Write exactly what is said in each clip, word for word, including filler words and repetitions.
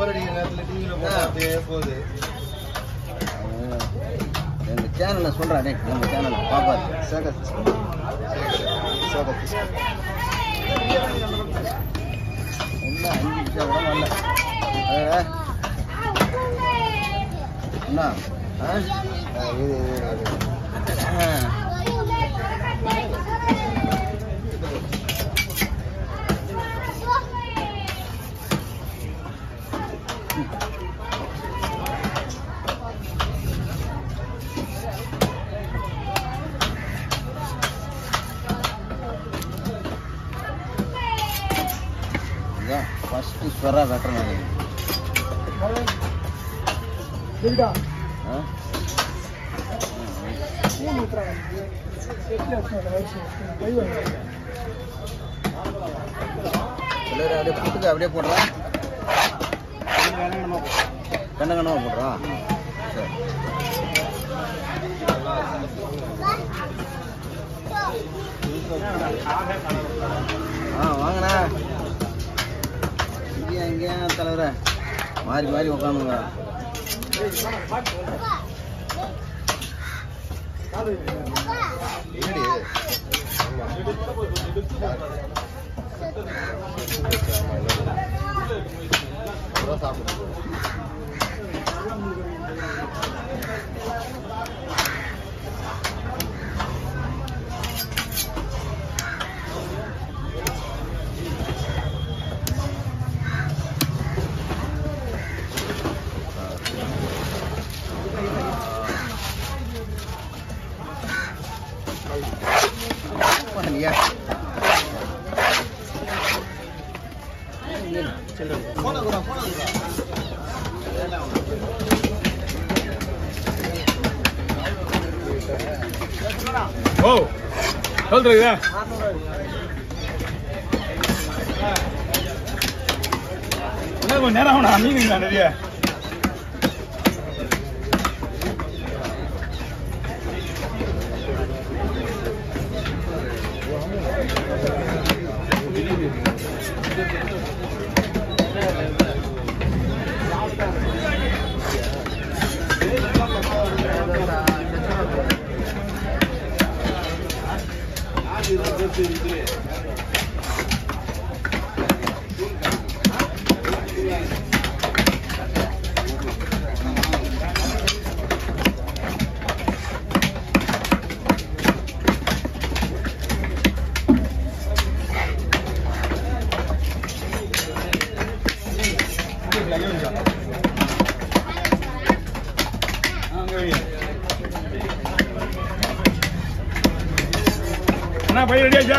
எங்க சேனல்ல சொல்றேன் நம்ம சேனல்ல பாப்பாரு சேகர் சேகர் என்ன அஞ்சு நிமிஷம் கூட வரல என்ன இது फर्स्ट स्वरा वेटर में बिल्डा हां ये मित्र કેટલે હોય છે કઈ હોય ચલો રે அப்படியே புட்டுக்கு அப்படியே போடுறா கண்ண கண்ணமா போடுறா சரி ஆ வாங்கடா இங்க தலைவர மாறி மாறி உட்காந்துங்க ya oh சொல்றீங்க என்ன கொஞ்ச நேரம் ஆனா மீனிங் நிறைய என்ன பையன் ரெடியாச்சா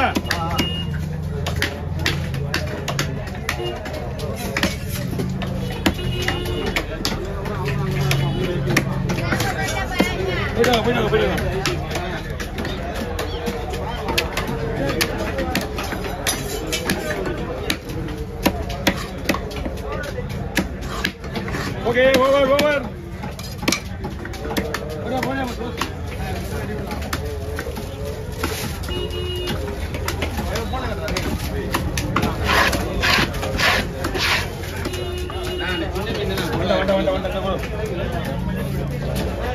போயிடுங்க போயிடுங்க போயிடுங்க ஓகே ஓவர் ஓவர் போடா போடா வண்ட வண்ட வண்ட வண்ட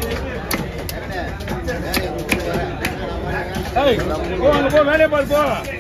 ஏய் போ அங்க போ வேலைய பாரு போ